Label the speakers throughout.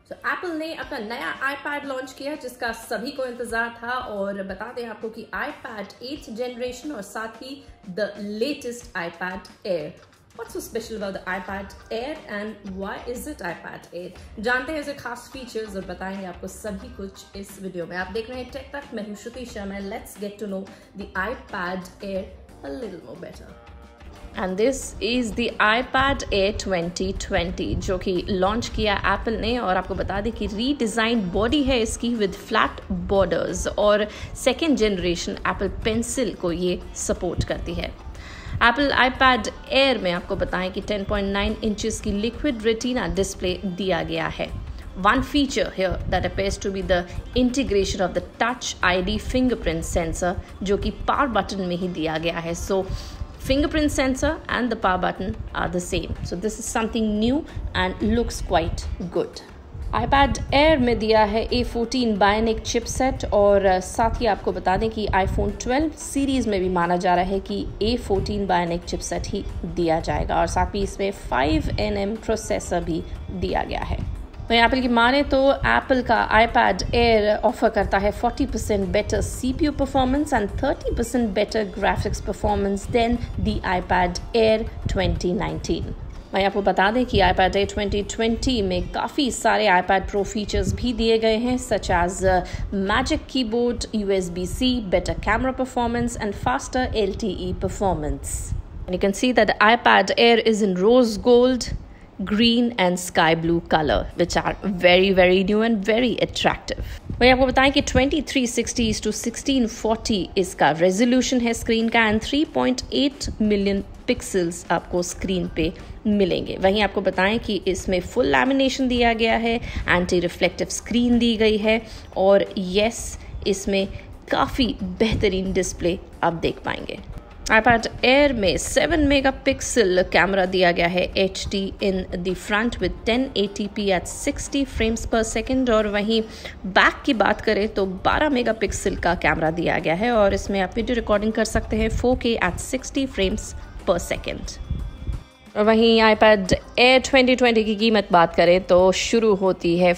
Speaker 1: तो एप्पल ने अपना नया iPad लॉन्च किया जिसका सभी को इंतजार था, और बता दें आपको कि iPad 8th जनरेशन और साथ ही the latest iPad Air। What's so special about the iPad Air and why is it iPad Air? जानते हैं इसके खास फीचर्स और बताएंगे आपको सभी कुछ इस वीडियो में। आप देख रहे हैं टेक तक, मैं हूं Shruti Sharma. Let's get to know the iPad Air a little more better. And this is the iPad Air 2020 जो कि लॉन्च किया एप्पल ने, और आपको बता दें कि रीडिज़ाइन बॉडी है इसकी विद फ्लैट बॉर्डर्स, और सेकेंड जनरेशन एप्पल पेंसिल को ये सपोर्ट करती है। एप्पल iPad Air में आपको बताएं कि 10.9 इंचेस की लिक्विड रेटिना डिस्प्ले दिया गया है। One feature here that appears to be the integration of the Touch ID fingerprint sensor जो कि power button में ही दिया गया है। So fingerprint sensor and the power button are the same. So this is something new and looks quite good. iPad Air में दिया है A14 Bionic chipset, और साथ ही आपको बता दें कि iPhone 12 सीरीज़ में भी माना जा रहा है कि A14 Bionic chipset ही दिया जाएगा, और साथ ही इसमें 5nm प्रोसेसर भी दिया गया है। तो एप्पल की माने तो एप्पल का iPad Air ऑफर करता है 40% better CPU performance and 30% better graphics performance than the iPad Air 2019। मैं आपको बता दें कि iPad Air 2020 में काफ़ी सारे iPad Pro फीचर्स भी दिए गए हैं, such as magic keyboard, USB-C, better camera performance and faster LTE performance. And you can see that the iPad Air is in rose gold, green and sky blue color, which are very new and very attractive. मैं आपको बताएं कि 2360 to 1640 इसका resolution है screen का, and 3.8 million pixels आपको screen पे मिलेंगे। वहीं आपको बताएं कि इसमें फुल लैमिनेशन दिया गया है, एंटी रिफ्लेक्टिव स्क्रीन दी गई है, और यस इसमें काफ़ी बेहतरीन डिस्प्ले आप देख पाएंगे। iPad Air में 7 मेगापिक्सल कैमरा दिया गया है HD in the front with 1080p at 60 frames per second, और वहीं बैक की बात करें तो 12 मेगापिक्सल का कैमरा दिया गया है, और इसमें आप वीडियो रिकॉर्डिंग कर सकते हैं 4K at 60 frames per second. और वहीं iPad Air 2020 की कीमत बात करें तो शुरू होती है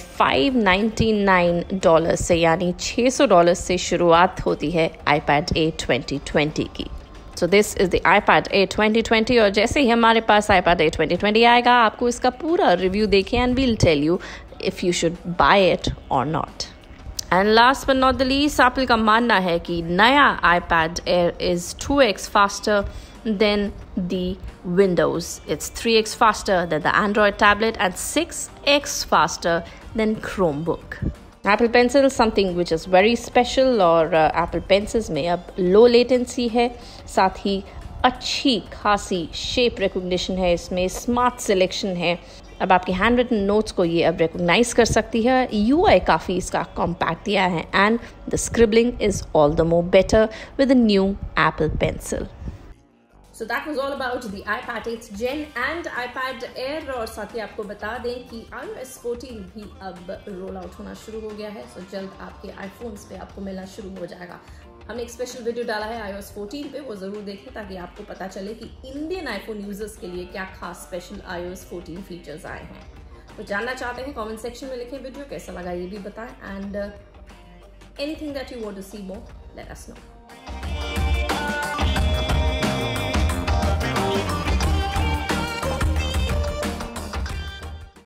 Speaker 1: $599 से, यानी $600 से शुरुआत होती है iPad Air 2020 की। So this is the iPad Air 2020, और जैसे ही हमारे पास iPad Air 2020 आएगा आपको इसका पूरा रिव्यू देखें and we'll tell you if you should buy it or not. And last but not the least, Apple का मानना है कि नया iPad Air is 2x faster than the Windows. It's 3x faster than the Android tablet and 6x faster than Chromebook. Apple Pencil something which is very special, और Apple Pencils में अब low latency है, साथ ही अच्छी खासी shape recognition है, इसमें smart selection है। अब आपके हैंड रिटन नोट्स को ये अब रिकॉग्नाइज कर सकती है। UI काफ़ी इसका कॉम्पैक्ट दिया है, and the scribbling is all the more better with the new Apple Pencil. So that was all about the iPad 8th Gen and iPad Air, और साथ ही आपको बता दें कि iOS 14 भी अब रोल आउट होना शुरू हो गया है। So जल्द आपके आईफोन्स पे आपको मिलना शुरू हो जाएगा। हमने एक स्पेशल वीडियो डाला है iOS 14 पे, वो ज़रूर देखें ताकि आपको पता चले कि इंडियन आईफोन यूजर्स के लिए क्या खास स्पेशल iOS 14 फीचर्स आए हैं। तो जानना चाहते हैं कॉमेंट सेक्शन में लिखें, वीडियो कैसा लगा ये भी बताएं, and anything that you want to see more let us no.